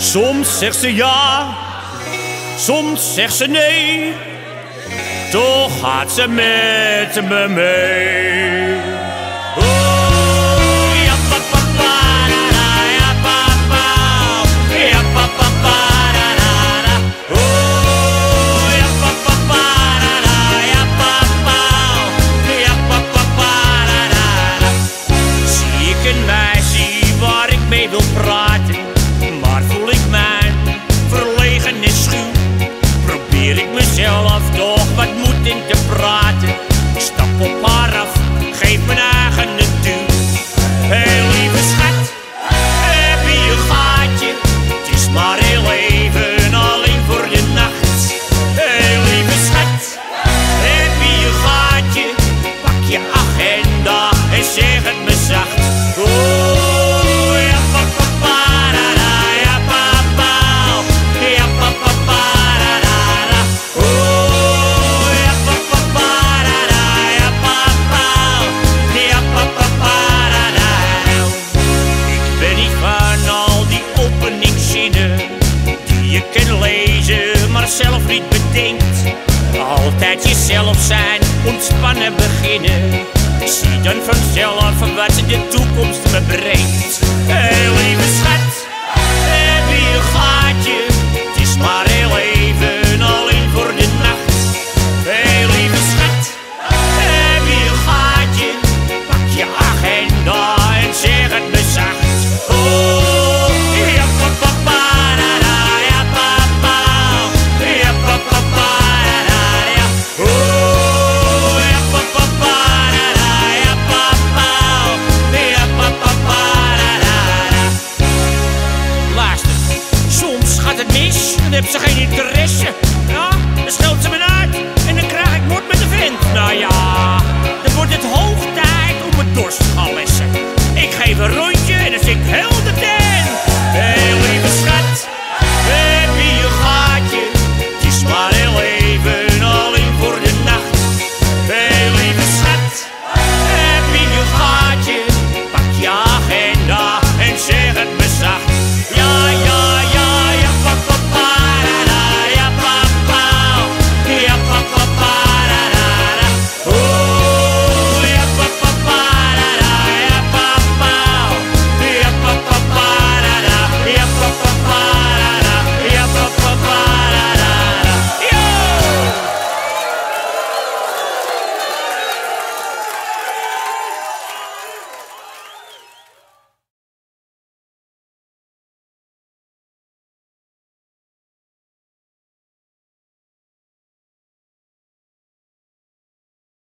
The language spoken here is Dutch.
Soms zegt ze ja, soms zegt ze nee. Toch gaat ze met me mee. Oh, ja papa, ja papa, ja papa, oh, ja papa, ja papa, ja papa. Zie ik een meisje waar ik mee wil praten, maar voel ik mij verlegen en schuw. Probeer ik mezelf toch wat moed in te praten. Ik stap op haar af, geef mijn eigen een duw. Hé lieve schat, heb je een gaatje? Het is maar heel even, alleen voor de nacht. Hé lieve schat, heb je een gaatje? Pak je agenda en zeg het me zacht. Oh, ja papa, ja papa, ja papa. Zelf niet bedenkt, altijd jezelf zijn, ontspannen beginnen. Zie dan vanzelf wat de toekomst me brengt. Hé lieve schat, heb je een gaatje? Het is maar heel even, alleen voor de nacht. Hé lieve schat, heb je een gaatje? Pak je agenda en zeg het me zacht. Oh, ja papa. Dan heb ze geen interesse.